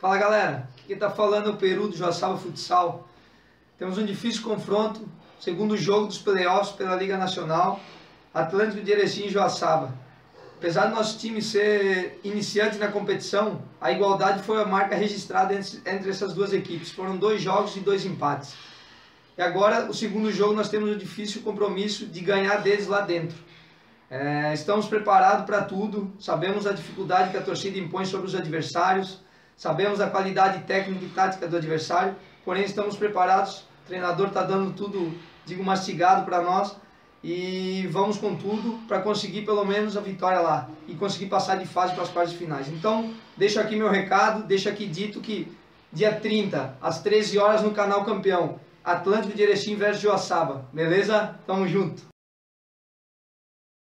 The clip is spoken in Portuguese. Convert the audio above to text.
Fala galera, aqui tá falando o Peru do Joaçaba Futsal. Temos um difícil confronto, segundo jogo dos playoffs pela Liga Nacional, Atlântico de Erechim e Joaçaba. Apesar do nosso time ser iniciante na competição, a igualdade foi a marca registrada entre essas duas equipes. Foram 2 jogos e 2 empates. E agora, o segundo jogo, nós temos o difícil compromisso de ganhar deles lá dentro. Estamos preparados para tudo, sabemos a dificuldade que a torcida impõe sobre os adversários, sabemos a qualidade técnica e tática do adversário, porém estamos preparados, o treinador está dando tudo, mastigado para nós, e vamos com tudo para conseguir pelo menos a vitória lá e conseguir passar de fase para as partes finais. Então, deixo aqui meu recado, deixo aqui dito que dia 30, às 13 horas no canal Campeão, Atlântico de Erechim versus Joaçaba, beleza? Tamo junto!